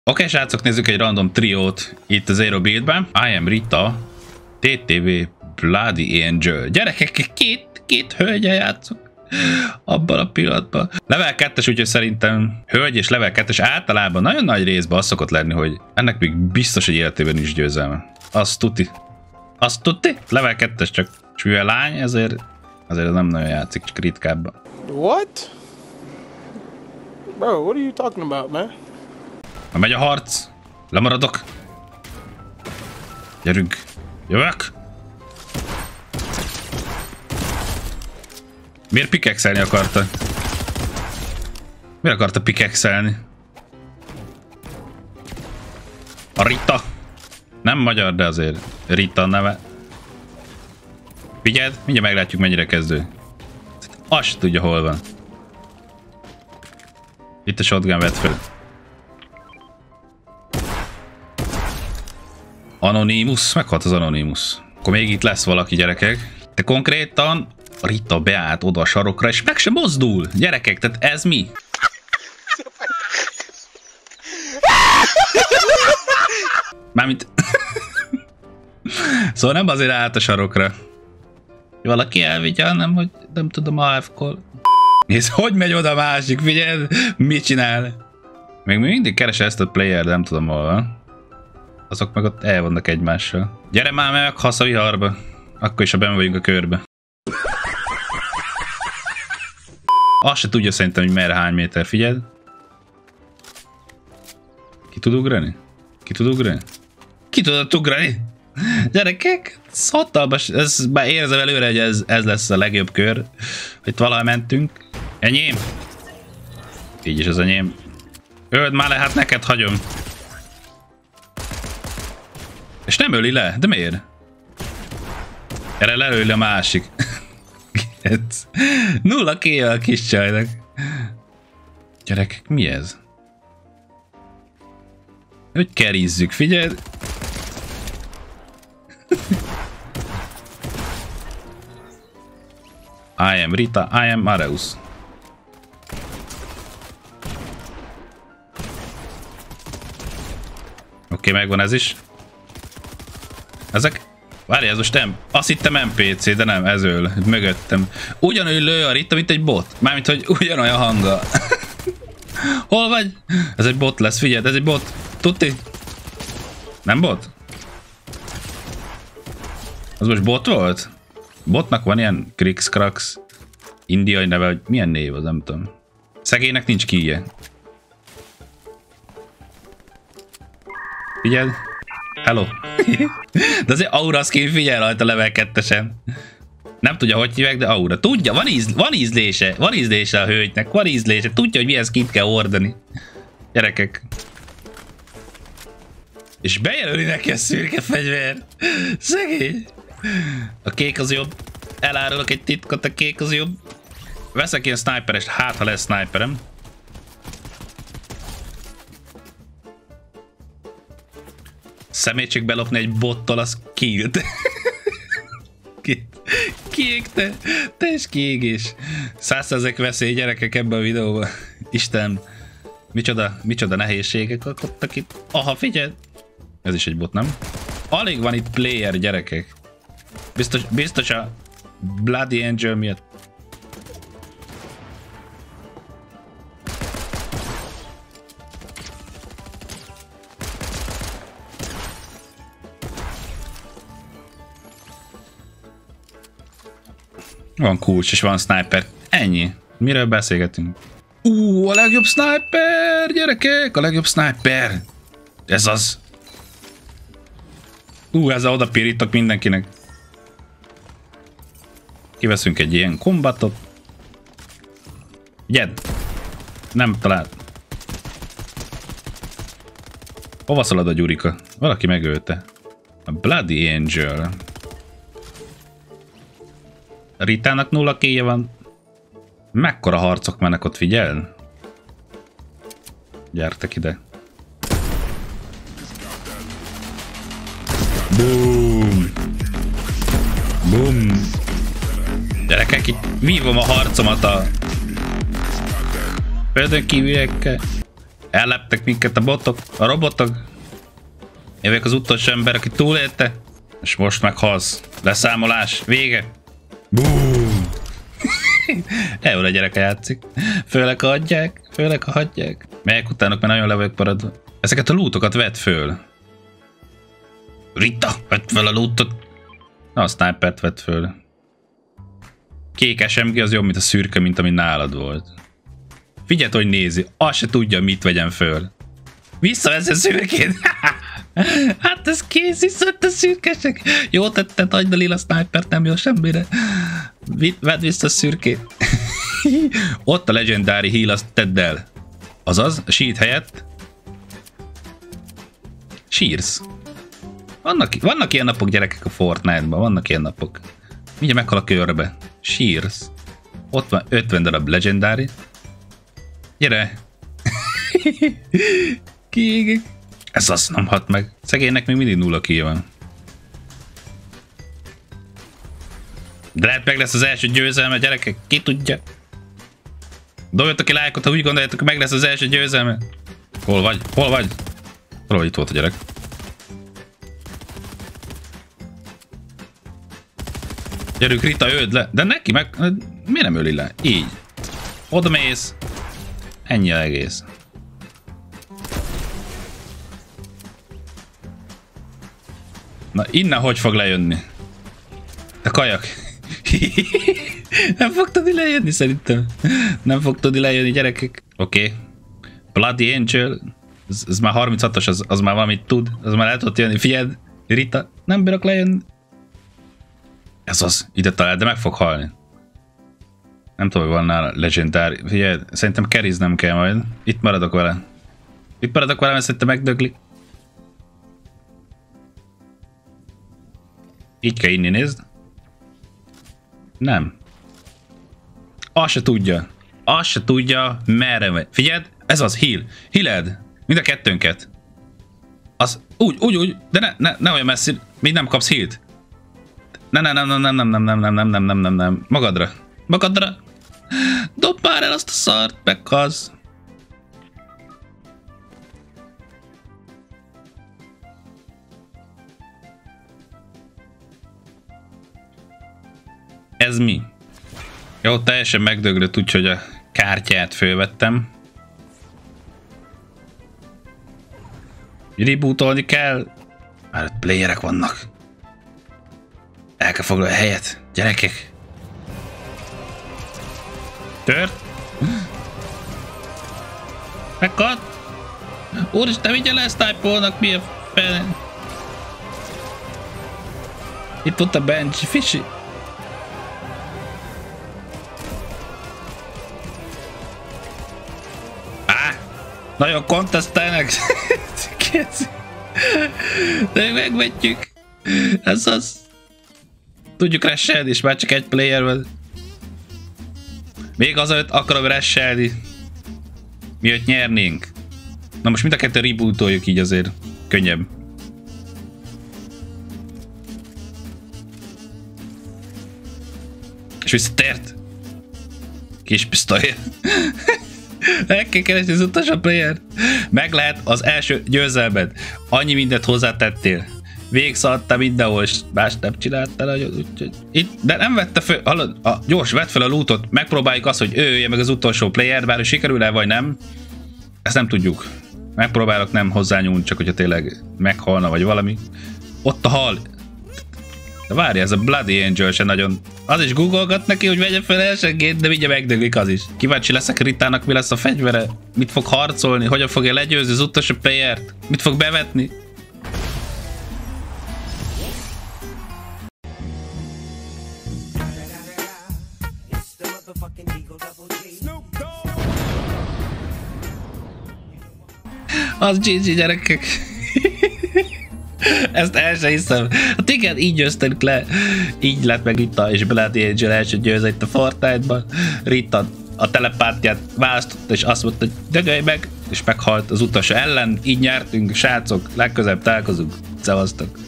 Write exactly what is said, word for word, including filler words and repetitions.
Oké, srácok, nézzük egy random triót itt az Zero Buildben. I am Rita, té té vé, Bloody Angel. Gyerekek, két, két hölgyel játszok abban a pillanatban. Level kettes, úgyhogy szerintem hölgy és level kettes általában nagyon nagy részben az szokott lenni, hogy ennek még biztos, hogy életében is győzelme. Azt tuti. Azt tuti? Level kettes csak csüve lány, ezért azért nem nagyon játszik, csak ritkábban. What? Bro, what are you talking about, man? Na megy a harc. Lemaradok. Gyerünk. Jövök. Miért pikexelni akarta? Miért akarta pikexelni? A Rita. Nem magyar, de azért Rita neve. Figyeld, mindjárt meglátjuk, mennyire kezdő. Azt tudja, hol van. Itt a shotgun vett fel. Anonymous, meghalt az Anonymous. Akkor még itt lesz valaki, gyerekek. De konkrétan Rita beállt oda a sarokra, és meg sem mozdul. Gyerekek, tehát ez mi? Mármint... Szóval nem azért állt a sarokra. Valaki elvigye, hanem hogy nem tudom, á ef-kol. Nézd, hogy megy oda a másik, figyelj, mit csinál? Még mindig keresse ezt a player, de nem tudom hol van. Azok meg ott el vannak egymással. Gyere már meg, hasz a viharba. Akkor is, ha benn vagyunk a körbe. Azt se tudja szerintem, hogy merre hány méter, figyeld. Ki tud ugrani? Ki tud ugrani? Ki tudott ugrani? Gyerekek, ez hatalmas. Ez, már érzem előre, hogy ez, ez lesz a legjobb kör. Itt valaha mentünk. Enyém. Így is az enyém. Öld már le, hát neked hagyom. És nem öli le, de miért? Erre lelőli a másik. Nulla kéje a kis csajnak. Gyerekek, mi ez? Hogy kerízzük, figyelj! I am Rita, I am Mareus. Oké, okay, megvan ez is. Ezek... Várj, ez most nem... Azt hittem em pé cé, de nem, ez öl. Mögöttem. Ugyanúgy lő a Rita, mint egy bot. Mármint, hogy ugyanolyan hanga. Hol vagy? Ez egy bot lesz, figyeld, ez egy bot. Tuti? Nem bot? Az most bot volt? Botnak van ilyen Krix Krax indiai neve, hogy milyen név az, nem tudom. Szegénynek nincs kíje. Figyeld. Hello. De azért Aura skin, figyelj rajta level kettesen. Nem tudja, hogy hívják, de Aura. Tudja, van, íz, van ízlése. Van ízlése a hölgynek, van ízlése. Tudja, hogy milyen skint kell ordani. Gyerekek. És bejelöli neki a szürke fegyver. Szegény. A kék az jobb. Elárulok egy titkot, a kék az jobb. Veszek ilyen sniperest, hát ha lesz sniperem. Szemét csak belopni egy bottal, az kiült. Kiégte. Teljes kiégés. Százszerzek veszély, gyerekek, ebben a videóban. Isten. Micsoda, micsoda nehézségek akadtak itt. Aha, figyelj. Ez is egy bot, nem? Alig van itt player, gyerekek. Biztos, biztos a Bloody Angel miatt. Van kulcs és van sniper. Ennyi. Miről beszélgetünk? Ú, a legjobb sniper, gyerekek! A legjobb sniper. Ez az. Ú, ezzel oda pirítok mindenkinek. Kiveszünk egy ilyen kombatot. Gyed! Nem talált. Hova szalad a Gyurika? Valaki megölte. A Bloody Angel. Ritának nulla kéje van. Mekkora harcok mennek ott, figyel? Gyertek ide. Boom! Boom! Gyerekek, itt vívom a harcomat a földön kívüliekkel. Elleptek minket a botok, a robotok. Én vagyok az utolsó ember, aki túlélte. És most meghalsz. Leszámolás. Vége. Búm. Eura gyereke játszik. Főleg ha hagyják. Főleg ha hagyják. Melyek utánok, mert nagyon le vagyok maradva. Ezeket a lootokat vedd föl. Rita, vedd föl a lootot. Na, a snipert vedd föl. Kék es em gé az jobb, mint a szürke, mint ami nálad volt. Figyeld, hogy nézi. Azt se tudja, mit vegyen föl. Visszavesz a szürkét. Hát ez kész, viszont a szürkesek. Jó tetted, hagyd a lila snipert, nem jó semmire. Vedd vissza a szürkét. Ott a legendary heal, azt tedd el. Azaz, a shield helyett sírsz. Vannak, vannak ilyen napok, gyerekek, a Fortnite-ban. Vannak ilyen napok. Mindjárt meghal a körbe. Sírsz. Ott van ötven darab legendary. Gyere. Kiégek. Ez azt nem hat meg. Szegénynek még mindig nulla kill van. De lehet meg lesz az első győzelme, gyerekek. Ki tudja. Dobjatok ki lájkot, ha úgy gondoljátok, hogy meg lesz az első győzelme. Hol vagy? Hol vagy? Valahogy itt volt a gyerek. Gyerünk, Rita, öld le. De neki meg... Miért nem öli le? Így. Oda mész. Ennyi az egész. Na, innen hogy fog lejönni? Te kajak. Nem fog tudni lejönni szerintem. Nem fog tudni lejönni, gyerekek. Oké. Okay. Bloody Angel. Ez, ez már harminchatos, az, az már valamit tud. Az már el tudott jönni. Figyeld, Rita, nem bírok lejönni. Ez az. Ide talál, de meg fog halni. Nem tudom, hogy van nála legendary. Figyelj, szerintem keriznem kell majd. Itt maradok vele. Itt maradok vele, mert szerintem megdöglik. Így kell inni, nézd. Nem. Azt se tudja. Azt se tudja, merre megy. Figyeld, ez az, heal. Healed. Mind a kettőnket. Az, úgy, úgy, úgy, de ne, ne, ne olyan messzi, még nem kapsz healt. Nem, nem, nem, nem, nem, nem, nem, nem, nem, nem, nem, nem, nem. Magadra. Magadra. Dob már el azt a szart, meghalsz. Ez mi? Jó, teljesen megdöglött, úgyhogy a kártyát fölvettem. Rebootolni kell. Már ott playerek vannak. El kell foglalni a helyet. Gyerekek. Tört. Meghalt. Úristen, vigye le, snipe-olnak, mi a fene. Itt ott a bench, Fishy. Á, nagyon kontesztelnek. De megvetjük. Ez az. Tudjuk resselni, és már csak egy player van. Még azelőtt akarom resselni. Miért nyernénk. Na most mind a kettő rebootoljuk, így azért könnyebb. És visszatért. Kis pisztoly. El kell keresni az utolsó player. Meg lehet az első győzelmed. Annyi mindent hozzátettél. Végigszaladtál mindenhol, és más nem csináltál, úgyhogy itt, de nem vette föl, hallod, a, gyors, vedd fel a lootot, megpróbáljuk azt, hogy ő ölje meg az utolsó player, bár ő sikerül-e vagy nem, ezt nem tudjuk. Megpróbálok nem hozzányúlni, csak hogyha tényleg meghalna, vagy valami. Ott a hal. De várj, ez a Bloody Angel se nagyon... Az is googolgat neki, hogy vegye fel elsőként, de vigye megdöglik az is. Kíváncsi leszek Ritának, mi lesz a fegyvere, mit fog harcolni, hogyan fogja legyőzni az utolsó playert, mit fog bevetni. Az gé gé, gyerekek. Ezt el sem hiszem. Hát igen, így győztünk le. Így lett meg Rita és Bloody Angel első győző itt a Fortnite-ban. Rita a telepátiát választott, és azt mondta, hogy dögölj meg, és meghalt az utolsó ellen. Így nyertünk, srácok, legközelebb találkozunk. Szevasztok.